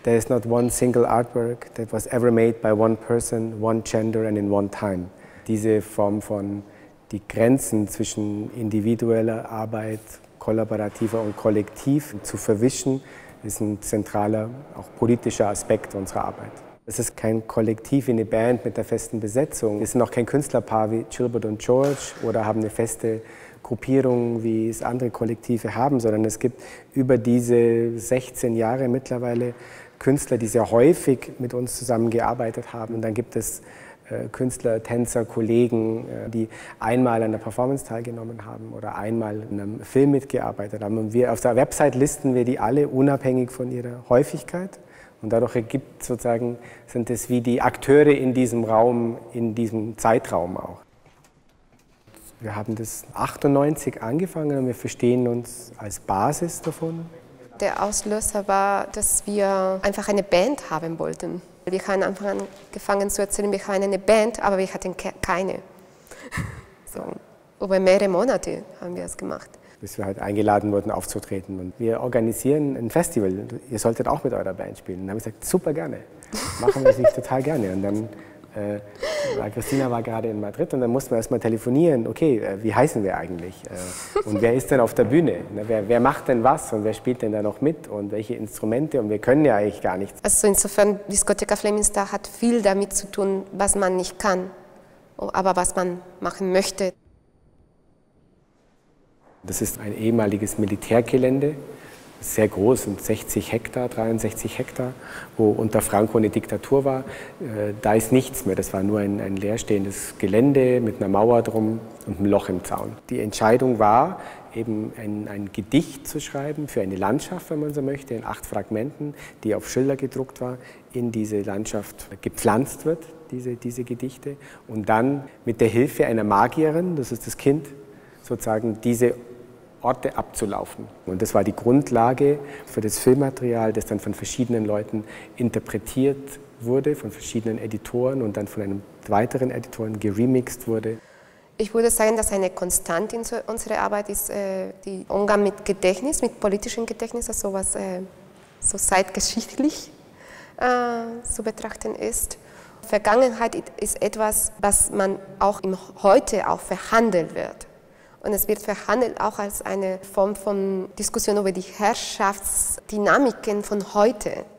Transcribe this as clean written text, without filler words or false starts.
There is not one single artwork that was ever made by one person, one gender and in one time. Diese Form von die Grenzen zwischen individueller Arbeit, kollaborativer und kollektiv zu verwischen, ist ein zentraler, auch politischer Aspekt unserer Arbeit. Es ist kein Kollektiv wie eine Band mit einer festen Besetzung. Es sind auch kein Künstlerpaar wie Gilbert und George oder haben eine feste Gruppierung, wie es andere Kollektive haben, sondern es gibt über diese 16 Jahre mittlerweile Künstler, die sehr häufig mit uns zusammengearbeitet haben. Und dann gibt es Künstler, Tänzer, Kollegen, die einmal an der Performance teilgenommen haben oder einmal in einem Film mitgearbeitet haben. Und wir auf der Website listen wir die alle unabhängig von ihrer Häufigkeit. Und dadurch ergibt sozusagen, sind es wie die Akteure in diesem Raum, in diesem Zeitraum auch. Wir haben das 98 angefangen und wir verstehen uns als Basis davon. Der Auslöser war, dass wir einfach eine Band haben wollten. Wir haben angefangen zu erzählen, wir haben eine Band, aber wir hatten keine. So, über mehrere Monate haben wir es gemacht. Bis wir halt eingeladen wurden, aufzutreten. Und wir organisieren ein Festival. Ihr solltet auch mit eurer Band spielen. Und dann habe ich gesagt, super gerne. Machen wir es nicht total gerne. Und dann Christina war gerade in Madrid und dann mussten wir erstmal telefonieren. Okay, wie heißen wir eigentlich? Und wer ist denn auf der Bühne? Wer macht denn was und wer spielt denn da noch mit? Und welche Instrumente? Und wir können ja eigentlich gar nichts. Also insofern, Discoteca Flaming Star hat viel damit zu tun, was man nicht kann, aber was man machen möchte. Das ist ein ehemaliges Militärgelände, sehr groß, sind 60 Hektar, 63 Hektar, wo unter Franco eine Diktatur war. Da ist nichts mehr, das war nur ein leerstehendes Gelände mit einer Mauer drum und einem Loch im Zaun. Die Entscheidung war, eben ein Gedicht zu schreiben für eine Landschaft, wenn man so möchte, in 8 Fragmenten, die auf Schilder gedruckt war, in diese Landschaft gepflanzt wird, diese Gedichte, und dann mit der Hilfe einer Magierin, das ist das Kind, sozusagen diese Orte abzulaufen. Und das war die Grundlage für das Filmmaterial, das dann von verschiedenen Leuten interpretiert wurde, von verschiedenen Editoren und dann von einem weiteren Editoren geremixed wurde. Ich würde sagen, dass eine Konstante in unserer Arbeit ist der Umgang mit Gedächtnis, mit politischem Gedächtnis, also was so zeitgeschichtlich zu betrachten ist. Vergangenheit ist etwas, was man auch im Heute auch verhandelt wird. Und es wird verhandelt auch als eine Form von Diskussion über die Herrschaftsdynamiken von heute.